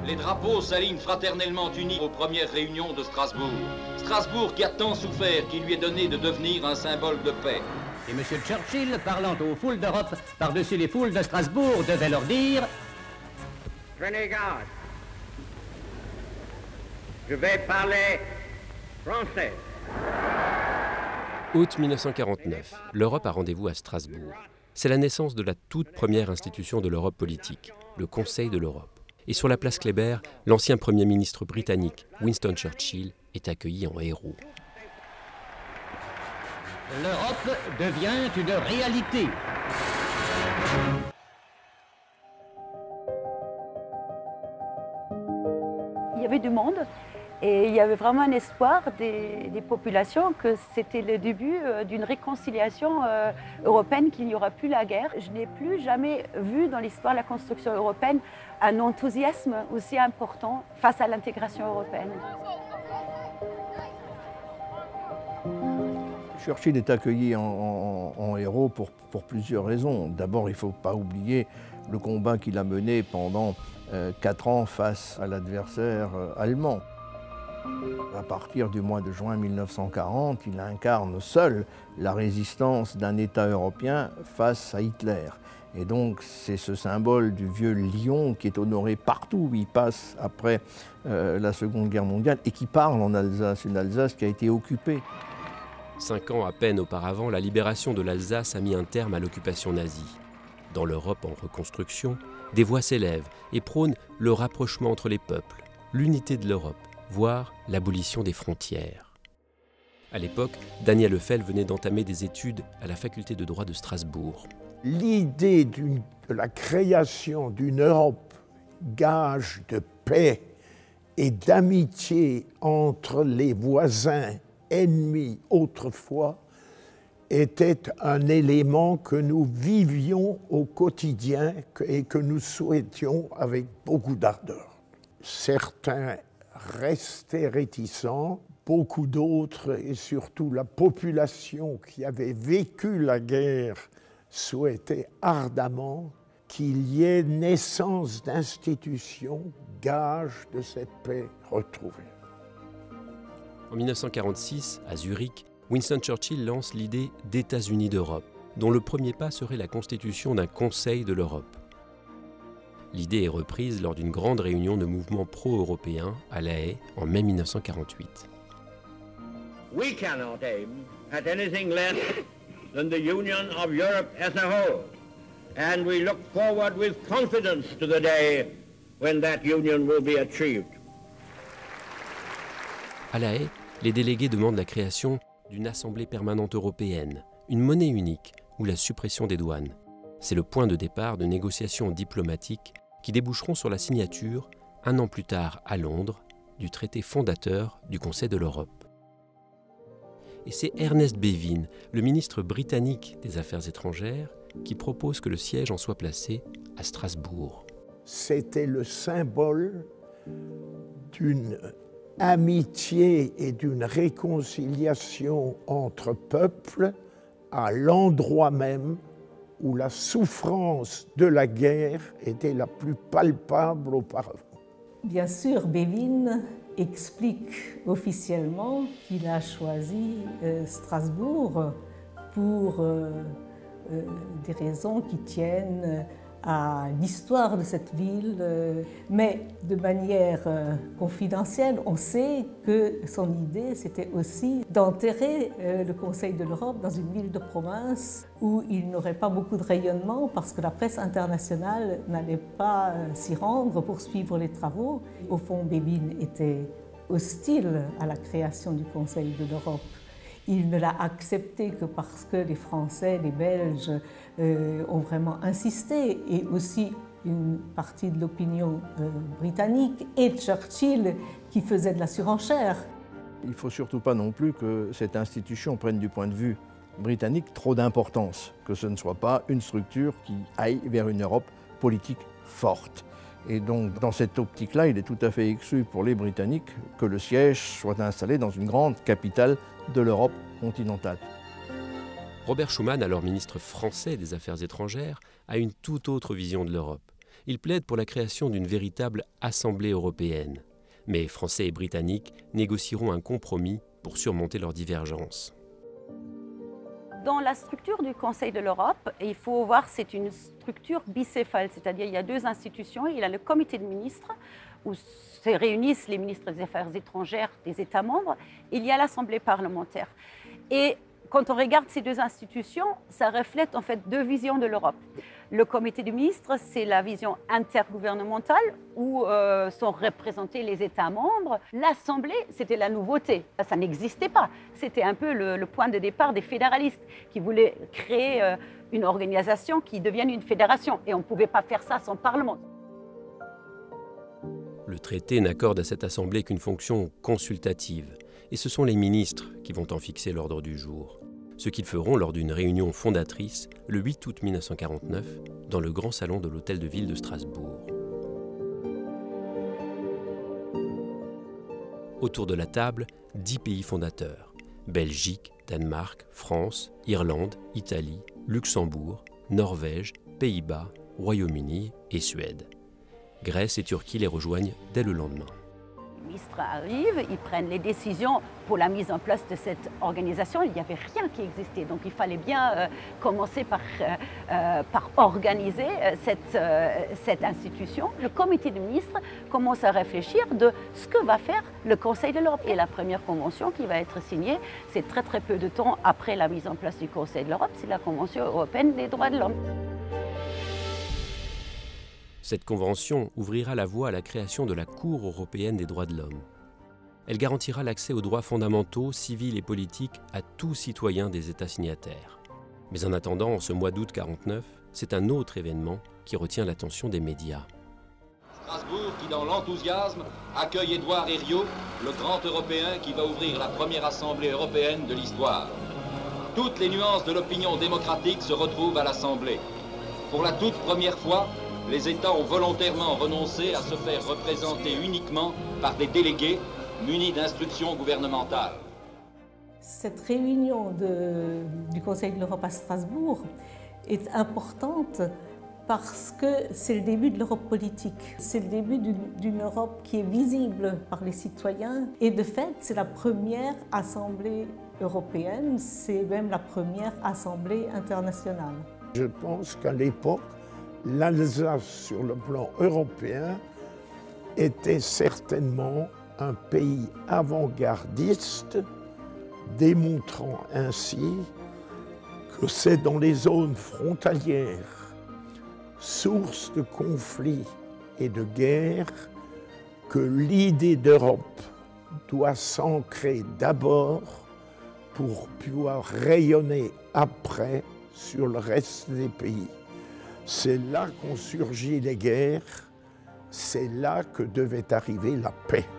Les drapeaux s'alignent fraternellement unis aux premières réunions de Strasbourg. Strasbourg qui a tant souffert qu'il lui est donné de devenir un symbole de paix. Et M. Churchill, parlant aux foules d'Europe par-dessus les foules de Strasbourg, devait leur dire: Prenez garde. Je vais parler français. Août 1949, l'Europe a rendez-vous à Strasbourg. C'est la naissance de la toute première institution de l'Europe politique, le Conseil de l'Europe. Et sur la place Kléber, l'ancien Premier ministre britannique, Winston Churchill, est accueilli en héros. L'Europe devient une réalité. Il y avait du monde et il y avait vraiment un espoir des populations que c'était le début d'une réconciliation européenne, qu'il n'y aura plus la guerre. Je n'ai plus jamais vu dans l'histoire de la construction européenne un enthousiasme aussi important face à l'intégration européenne. Churchill est accueilli en héros pour plusieurs raisons. D'abord, il ne faut pas oublier le combat qu'il a mené pendant 4 ans face à l'adversaire allemand. À partir du mois de juin 1940, il incarne seul la résistance d'un État européen face à Hitler. Et donc c'est ce symbole du vieux lion qui est honoré partout où il passe après la Seconde Guerre mondiale et qui parle en Alsace, une Alsace qui a été occupée. 5 ans à peine auparavant, la libération de l'Alsace a mis un terme à l'occupation nazie. Dans l'Europe en reconstruction, des voix s'élèvent et prônent le rapprochement entre les peuples, l'unité de l'Europe, voire l'abolition des frontières. À l'époque, Daniel Leffel venait d'entamer des études à la faculté de droit de Strasbourg. L'idée de la création d'une Europe gage de paix et d'amitié entre les voisins ennemis autrefois était un élément que nous vivions au quotidien et que nous souhaitions avec beaucoup d'ardeur. Certains restaient réticents, beaucoup d'autres, et surtout la population qui avait vécu la guerre, souhaitait ardemment qu'il y ait naissance d'institutions, gage de cette paix retrouvée. En 1946, à Zurich, Winston Churchill lance l'idée d'États-Unis d'Europe, dont le premier pas serait la constitution d'un Conseil de l'Europe. L'idée est reprise lors d'une grande réunion de mouvements pro-européens à La Haye en mai 1948. We cannot aim at anything less than the union of Europe as a whole, and we look forward with confidence to the day when that union will be achieved. À La Haye, les délégués demandent la création d'une Assemblée permanente européenne, une monnaie unique ou la suppression des douanes. C'est le point de départ de négociations diplomatiques qui déboucheront sur la signature, 1 an plus tard à Londres, du traité fondateur du Conseil de l'Europe. Et c'est Ernest Bevin, le ministre britannique des Affaires étrangères, qui propose que le siège en soit placé à Strasbourg. C'était le symbole d'une amitié et d'une réconciliation entre peuples à l'endroit même où la souffrance de la guerre était la plus palpable auparavant. Bien sûr, Bevin explique officiellement qu'il a choisi Strasbourg pour des raisons qui tiennent à l'histoire de cette ville, mais de manière confidentielle, on sait que son idée, c'était aussi d'enterrer le Conseil de l'Europe dans une ville de province où il n'aurait pas beaucoup de rayonnement parce que la presse internationale n'allait pas s'y rendre pour suivre les travaux. Au fond, Bevin était hostile à la création du Conseil de l'Europe. Il ne l'a accepté que parce que les Français, les Belges ont vraiment insisté, et aussi une partie de l'opinion britannique, et Churchill qui faisait de la surenchère. Il ne faut surtout pas non plus que cette institution prenne du point de vue britannique trop d'importance, que ce ne soit pas une structure qui aille vers une Europe politique forte. Et donc, dans cette optique-là, il est tout à fait exclu pour les Britanniques que le siège soit installé dans une grande capitale de l'Europe continentale. Robert Schuman, alors ministre français des Affaires étrangères, a une toute autre vision de l'Europe. Il plaide pour la création d'une véritable Assemblée européenne. Mais Français et Britanniques négocieront un compromis pour surmonter leurs divergences. Dans la structure du Conseil de l'Europe, il faut voir que c'est une structure bicéphale, c'est-à-dire il y a deux institutions. Il y a le comité de ministres, où se réunissent les ministres des Affaires étrangères des États membres. Il y a l'Assemblée parlementaire. Et quand on regarde ces deux institutions, ça reflète en fait deux visions de l'Europe. Le comité des ministres, c'est la vision intergouvernementale où sont représentés les États membres. L'Assemblée, c'était la nouveauté. Ça n'existait pas. C'était un peu le point de départ des fédéralistes qui voulaient créer une organisation qui devienne une fédération. Et on ne pouvait pas faire ça sans Parlement. Le traité n'accorde à cette Assemblée qu'une fonction consultative. Et ce sont les ministres qui vont en fixer l'ordre du jour. Ce qu'ils feront lors d'une réunion fondatrice le 8 août 1949 dans le grand salon de l'Hôtel de Ville de Strasbourg. Autour de la table, 10 pays fondateurs. Belgique, Danemark, France, Irlande, Italie, Luxembourg, Norvège, Pays-Bas, Royaume-Uni et Suède. Grèce et Turquie les rejoignent dès le lendemain. Les ministres arrivent, ils prennent les décisions pour la mise en place de cette organisation. Il n'y avait rien qui existait, donc il fallait bien commencer par organiser cette institution. Le comité des ministres commence à réfléchir de ce que va faire le Conseil de l'Europe. Et la première convention qui va être signée, c'est très très peu de temps après la mise en place du Conseil de l'Europe, c'est la Convention européenne des droits de l'homme. Cette convention ouvrira la voie à la création de la Cour européenne des droits de l'homme. Elle garantira l'accès aux droits fondamentaux, civils et politiques à tout citoyen des États signataires. Mais en attendant, en ce mois d'août 1949, c'est un autre événement qui retient l'attention des médias. Strasbourg qui, dans l'enthousiasme, accueille Édouard Herriot, le grand Européen qui va ouvrir la première Assemblée européenne de l'histoire. Toutes les nuances de l'opinion démocratique se retrouvent à l'Assemblée. Pour la toute première fois, les États ont volontairement renoncé à se faire représenter uniquement par des délégués munis d'instructions gouvernementales. Cette réunion du Conseil de l'Europe à Strasbourg est importante parce que c'est le début de l'Europe politique. C'est le début d'une Europe qui est visible par les citoyens. Et de fait, c'est la première Assemblée européenne, c'est même la première Assemblée internationale. Je pense qu'à l'époque, l'Alsace, sur le plan européen, était certainement un pays avant-gardiste, démontrant ainsi que c'est dans les zones frontalières, source de conflits et de guerres, que l'idée d'Europe doit s'ancrer d'abord pour pouvoir rayonner après sur le reste des pays. C'est là qu'ont surgi les guerres, c'est là que devait arriver la paix.